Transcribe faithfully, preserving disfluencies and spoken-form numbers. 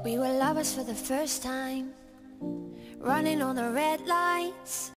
We were lovers for the first time, running on the red lights.